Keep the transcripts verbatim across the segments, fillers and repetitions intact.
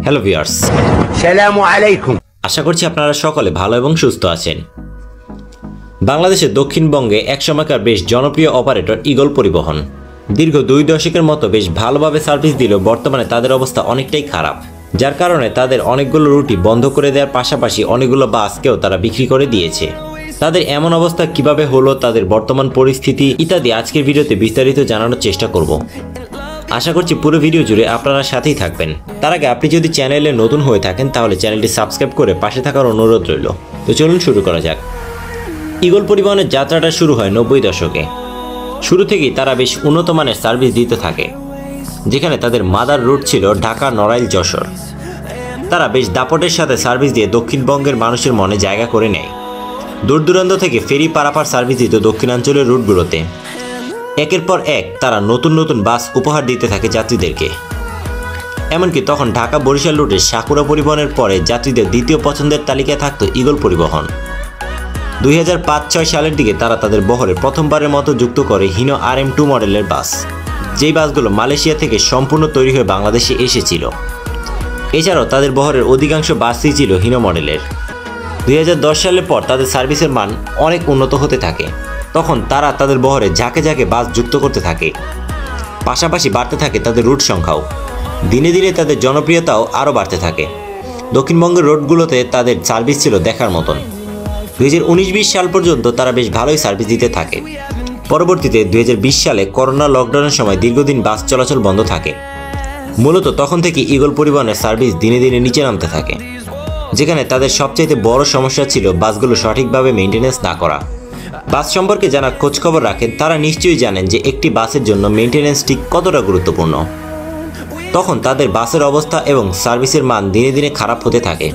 Hello viewers, আসসালামু আলাইকুম। আশা করছি আপনারা সকলে ভালো এবং সুস্থ আছেন। বাংলাদেশের দক্ষিণবঙ্গে একসময়কার বেশ জনপ্রিয় অপারেটর ঈগল পরিবহন দীর্ঘ দুই দশকের মতো বেশ ভালোভাবে সার্ভিস দিলেও বর্তমানে তাদের অবস্থা অনেকটাই খারাপ, যার কারণে তাদের অনেকগুলো রুটি বন্ধ করে দেওয়ার পাশাপাশি অনেকগুলো বাসকেও তারা বিক্রি করে দিয়েছে। তাদের এমন অবস্থা কিভাবে হলো, তাদের বর্তমান পরিস্থিতি ইত্যাদি আজকের ভিডিওতে বিস্তারিত জানানোর চেষ্টা করব। আশা করছি পুরো ভিডিও জুড়ে আপনারা সাথেই থাকবেন। তার আগে আপনি যদি চ্যানেলে নতুন হয়ে থাকেন তাহলে চ্যানেলটি সাবস্ক্রাইব করে পাশে থাকার অনুরোধ রইল। তো চলুন শুরু করা যাক। ঈগল পরিবহনের যাত্রাটা শুরু হয় নব্বই দশকে। শুরু থেকেই তারা বেশ উন্নত মানের সার্ভিস দিতে থাকে, যেখানে তাদের মাদার রুট ছিল ঢাকা, নড়াইল, যশোর। তারা বেশ দাপটের সাথে সার্ভিস দিয়ে দক্ষিণবঙ্গের মানুষের মনে জায়গা করে নেয়। দূর দূরান্ত থেকে ফেরি পারাপার সার্ভিস দিত দক্ষিণাঞ্চলের রুটগুলোতে। একের পর এক তারা নতুন নতুন বাস উপহার দিতে থাকে যাত্রীদেরকে। এমনকি তখন ঢাকা বরিশাল রুটে সাকুরা পরিবহনের পরে যাত্রীদের দ্বিতীয় পছন্দের তালিকায় থাকত ঈগল পরিবহন। দুই হাজার পাঁচ ছয় সালের দিকে তারা তাদের বহরে প্রথমবারের মতো যুক্ত করে হিনো আর এম টু মডেলের বাস, যেই বাসগুলো মালয়েশিয়া থেকে সম্পূর্ণ তৈরি হয়ে বাংলাদেশে এসেছিল। এছাড়াও তাদের বহরের অধিকাংশ বাসই ছিল হিনো মডেলের। দুই হাজার দশ সালের পর তাদের সার্ভিসের মান অনেক উন্নত হতে থাকে। তখন তারা তাদের বহরে ঝাঁকে ঝাঁকে বাস যুক্ত করতে থাকে, পাশাপাশি বাড়তে থাকে তাদের রুট সংখ্যাও। দিনে দিনে তাদের জনপ্রিয়তাও আরও বাড়তে থাকে। দক্ষিণবঙ্গের রোডগুলোতে তাদের সার্ভিস ছিল দেখার মতন। দুই হাজার উনিশ বিশ সাল পর্যন্ত তারা বেশ ভালোই সার্ভিস দিতে থাকে। পরবর্তীতে দুই হাজার বিশ সালে করোনা লকডাউনের সময় দীর্ঘদিন বাস চলাচল বন্ধ থাকে। মূলত তখন থেকে ঈগল পরিবহনের সার্ভিস দিনে দিনে নিচে নামতে থাকে, যেখানে তাদের সবচাইতে বড় সমস্যা ছিল বাসগুলো সঠিকভাবে মেনটেন্যান্স না করা। বাস সম্পর্কে যারা খোঁজখবর রাখেন তারা নিশ্চয়ই জানেন যে একটি বাসের জন্য মেনটেন্যান্স ঠিক কতটা গুরুত্বপূর্ণ। তখন তাদের বাসের অবস্থা এবং সার্ভিসের মান দিনে দিনে খারাপ হতে থাকে।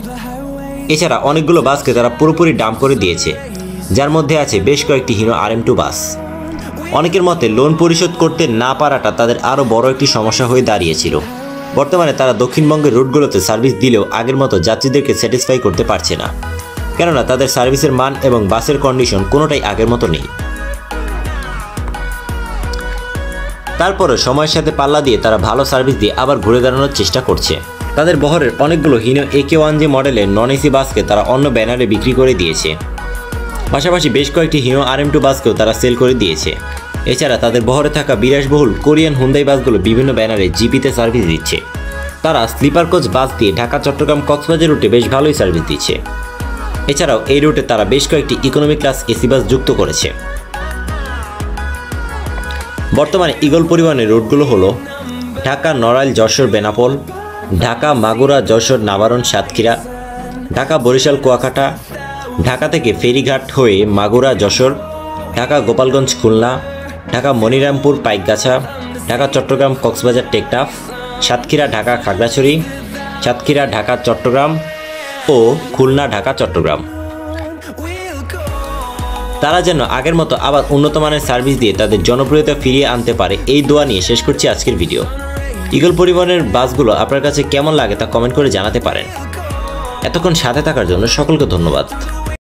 এছাড়া অনেকগুলো বাসকে তারা পুরোপুরি ডাম্প করে দিয়েছে, যার মধ্যে আছে বেশ কয়েকটি Hino R M two bus. অনেকের মতে লোন পরিশোধ করতে না পারাটা তাদের আরও বড় একটি সমস্যা হয়ে দাঁড়িয়েছিল। বর্তমানে তারা দক্ষিণবঙ্গের রুটগুলোতে সার্ভিস দিলেও আগের মতো যাত্রীদেরকে স্যাটিসফাই করতে পারছে না, কেননা তাদের সার্ভিসের মান এবং বাসের কন্ডিশন কোনোটাই আগের মতো নেই। তারপরে সময়ের সাথে পাল্লা দিয়ে তারা ভালো সার্ভিস দিয়ে আবার ঘুরে দাঁড়ানোর চেষ্টা করছে। তাদের বহরের অনেকগুলো হিনো এ কে ওয়ান জি মডেলের নন এসি বাসকে তারা অন্য ব্যানারে বিক্রি করে দিয়েছে। পাশাপাশি বেশ কয়েকটি হিনো আর এম টু বাসকেও তারা সেল করে দিয়েছে। এছাড়া তাদের বহরে থাকা বিলাসবহুল কোরিয়ান হুন্দাই বাসগুলো বিভিন্ন ব্যানারে জিপিতে সার্ভিস দিচ্ছে। তারা স্লিপার কোচ বাস দিয়ে ঢাকা, চট্টগ্রাম, কক্সবাজার রুটে বেশ ভালোই সার্ভিস দিচ্ছে। এছাড়াও এই রুটে তারা বেশ কয়েকটি ইকোনমি ক্লাস এসি বাস যুক্ত করেছে। বর্তমানে ঈগল পরিবহনের রুটগুলো হলো ঢাকা, নড়াইল, যশোর, বেনাপোল, ঢাকা, মাগুরা, যশোর, নাবারণ, সাতক্ষীরা, ঢাকা, বরিশাল, কুয়াকাটা, ঢাকা থেকে ফেরিঘাট হয়ে মাগুরা, যশোর, ঢাকা, গোপালগঞ্জ, খুলনা, ঢাকা, মনিরামপুর, পাইকগাছা, ঢাকা, চট্টগ্রাম, কক্সবাজার, টেকনাফ, সাতক্ষীরা, ঢাকা, খাগড়াছড়ি, সাতক্ষীরা, ঢাকা, চট্টগ্রাম ও খুলনা, ঢাকা, চট্টগ্রাম। তারা যেন আগের মতো আবার উন্নত মানের সার্ভিস দিয়ে তাদের জনপ্রিয়তা ফিরিয়ে আনতে পারে, এই দোয়া নিয়ে শেষ করছি আজকের ভিডিও। ঈগল পরিবহনের বাসগুলো আপনার কাছে কেমন লাগে তা কমেন্ট করে জানাতে পারেন। এতক্ষণ সাথে থাকার জন্য সকলকে ধন্যবাদ।